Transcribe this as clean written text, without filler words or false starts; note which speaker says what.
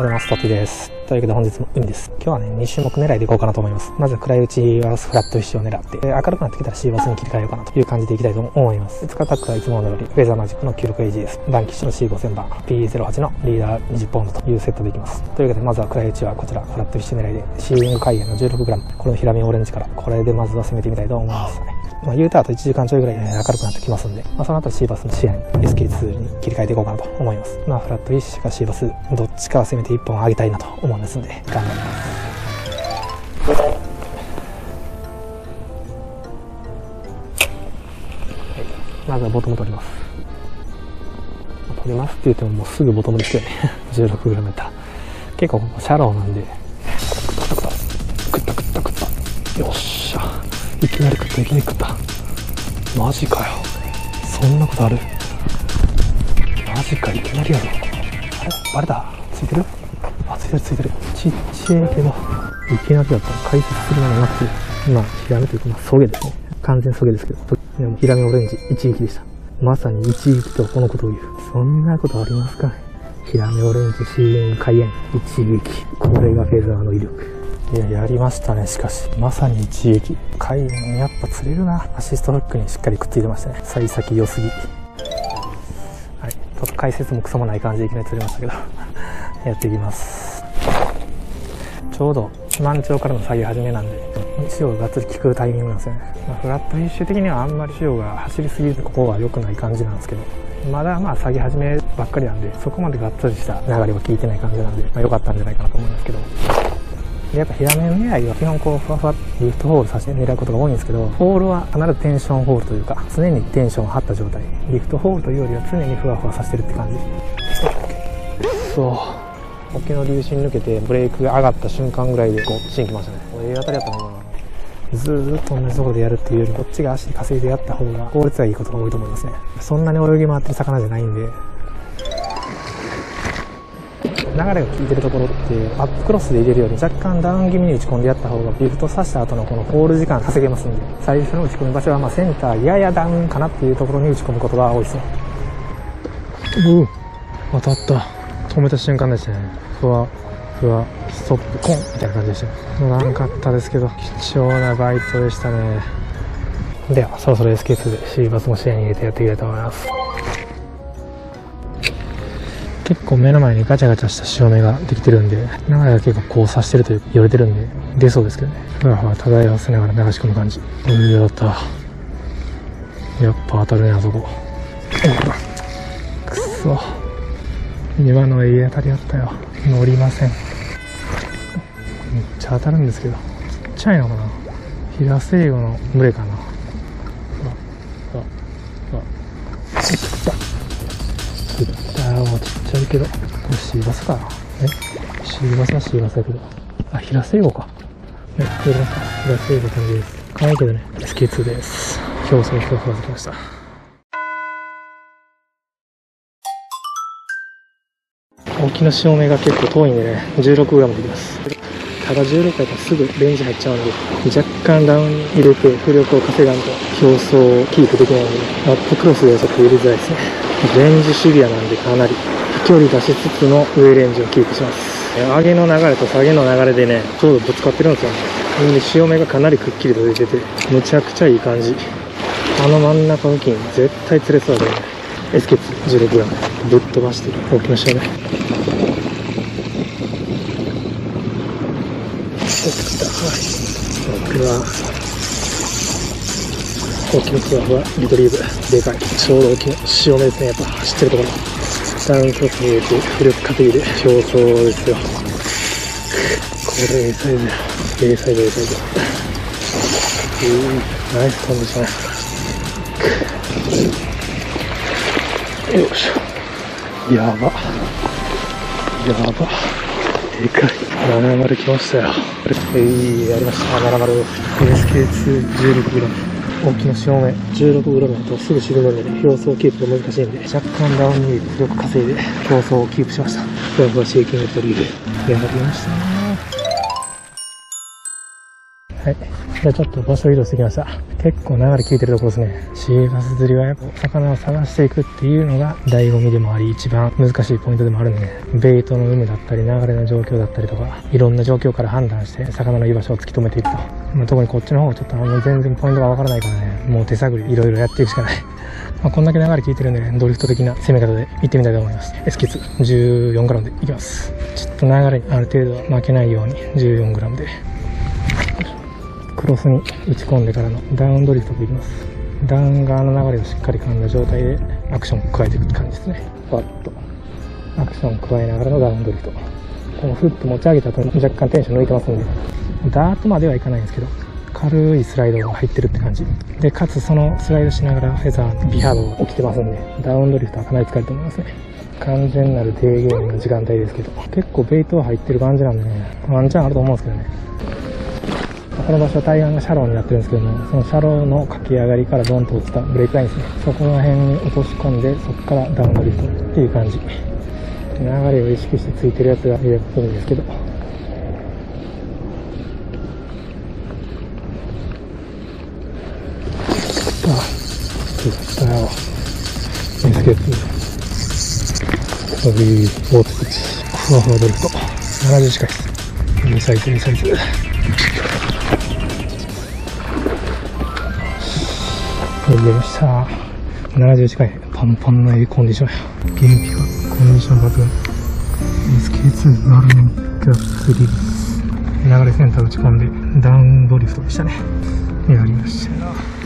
Speaker 1: ございます。トッティです。というわけで本日も海です。今日はね、2種目狙いでいこうかなと思います。まず暗いうちはフラットフィッシュを狙って、明るくなってきたらシーバスに切り替えようかなという感じでいきたいと思います。使ったタックはいつもの通り、フェザーマジックの96AGです。バンキッシュの C5000 番、P08 のリーダー20ポンドというセットでいきます。というわけでまずは暗いうちはこちら、フラットフィッシュ狙いで、シーリング海塩の 16g、これのヒラメオレンジから、これでまずは攻めてみたいと思います。言うたらあと1時間ちょいぐらいで、明るくなってきますんで、その後シーバスの視野に SK2 に切り替えていこうかなと思います。フラットフィッシュかシーバス、どっちかは攻めて1本上げたいなと思うんですんで、頑張ります。まずはボトム取ります。取りますって言ってももうすぐボトムですよね。16g やったら。結構ここシャローなんで、食った。よっしゃ。いきなり食った。マジかよ。そんなことある？マジか、いきなりやろ。あれバレた？ついてる？あ、ついてる。ちっちゃいけど、いきなりだったら解説するのがなくて、ヒラメというか、ソゲですね。完全ソゲですけど、でもヒラメオレンジ一撃でした。まさに一撃とこのことを言う。そんなことありますかね。ヒラメオレンジ、シーリング海塩、一撃。これがフェザーの威力。やりましたね。しかしまさに一撃。海塩やっぱ釣れるな。アシストフックにしっかりくっついてましたね。幸先良すぎ。はい、ちょっと解説もクソもない感じでいきなり釣れましたけどやっていきます。ちょうど満潮からの下げ始めなんで、潮ががっつり効くタイミングなんですよね。フラットフィッシュ的にはあんまり潮が走りすぎてここは良くない感じなんですけど、まだ下げ始めばっかりなんで、そこまでがっつりした流れは効いてない感じなんで、良かったんじゃないかなと思いますけど、やっぱヒラメ狙いは基本こうふわふわリフトホールさせて狙うことが多いんですけど、ホールは必ずテンションホールというか、常にテンションを張った状態、リフトホールというよりは常にふわふわさせてるって感じ。沖の流進抜けてブレーキが上がった瞬間ぐらいでこう芯来ましたね。当たりやったの今。ずーっと同じところでやるっていうより、こっちが足で稼いでやった方が効率がいいことが多いと思いますね。そんなに泳ぎ回ってる魚じゃないんで、流れが効いてるところってアップクロスで入れるより若干ダウン気味に打ち込んでやった方がリフト刺した後のこのホール時間稼げますんで、最初の打ち込む場所はセンターややダウンかなっていうところに打ち込むことが多いですね。当たった。止めた瞬間ですね。ふわストップコンみたいな感じでした。乗らんかったですけど貴重なバイトでしたね。ではそろそろ SK2 でシーバスも視野に入れてやっていきたいと思います。結構目の前にガチャガチャした潮目ができてるんで、流れが結構交差してるというか寄れてるんで出そうですけどね。ふわふわ漂わせながら流し込む感じ。やった。やっぱ当たるね、あそこ。くそ、今のはいい当たりだったよ。乗りません。めっちゃ当たるんですけど、ちっちゃいのかな。ヒラセイゴの群れかな。もうちっちゃいけど、これシーバスかな。シーバスはシーバスだけど、ヒラセイゴか。ヒラセイゴ感じです。可愛いけどね。SK2 です。表層ふわできました。沖の潮目が結構遠いんでね、16g できます。ただ16回からすぐレンジ入っちゃうんで、若干ダウン入れて浮力を稼がんと表層をキープできないので、アップクロスではちょっと入れづらいですね。レンジシビアなんでかなり飛距離出しつつの上レンジをキープします。上げの流れと下げの流れでね、ちょうどぶつかってるんですよね。なんで潮目がかなりくっきりと出てて、むちゃくちゃいい感じ。真ん中付近絶対釣れそうだね。SK2 16g ぶっ飛ばしてる大きな潮目。僕は大きなふわふわリトリーブでかい、ちょうど大きな潮目ですね。やっぱ走ってるところダウンクロスに入れて浮力稼いで表層ですよ。これ A サイズ、ナイスコンディション。よいしょ。やばでかい。70来ましたよ。やりました。70 SK2 16g。大きな潮目 16g だとすぐ沈むんでね、表層キープが難しいんで、若干ダウンに浮力稼いで表層をキープしました。ふわふわシェイキングトリールやりましたね。 はい。じゃあちょっと場所移動してきました。結構流れ効いてるところですね。シーバス釣りはやっぱ魚を探していくっていうのが醍醐味でもあり、一番難しいポイントでもあるんでね。ベイトの有無だったり、流れの状況だったりとか、いろんな状況から判断して魚の居場所を突き止めていくと。特にこっちの方はちょっと全然ポイントがわからないからね、もう手探りいろいろやっていくしかない。こんだけ流れ効いてるんでね、ドリフト的な攻め方で行ってみたいと思います。エスキッツ 14g でいきます。ちょっと流れにある程度は負けないように 14g で。クロスに打ち込んでからのダウンドリフトでいきます。ダウン側の流れをしっかり噛んだ状態でアクションを加えていく感じですね。バッとアクションを加えながらのダウンドリフト。このフッと持ち上げた後に若干テンション抜いてますんで、ダートまではいかないんですけど、軽いスライドが入ってるって感じで、かつそのスライドしながらフェザー美ハードが起きてますんで、ダウンドリフトはかなり使えると思いますね。完全なる低ゲームの時間帯ですけど、結構ベイトは入ってる感じなんでね、ワンチャンあると思うんですけどね。この場所は対岸がシャローになってるんですけども、そのシャローの駆け上がりからドンと落ちたブレイクラインですね。そこら辺に落とし込んで、そこからダウンドリフトっていう感じ。流れを意識してついてるやつがいればいいんですけど、見つけて大津口ふわふわドリフト70近いです。いいサイズいいサイズ。よっしゃー、70近い。パンパンのいいコンディションや。元気がコンディション抜群。 SK2 マルメンキャスリー流れセンター打ち込んでダウンドリフトでしたね。やりましたよ。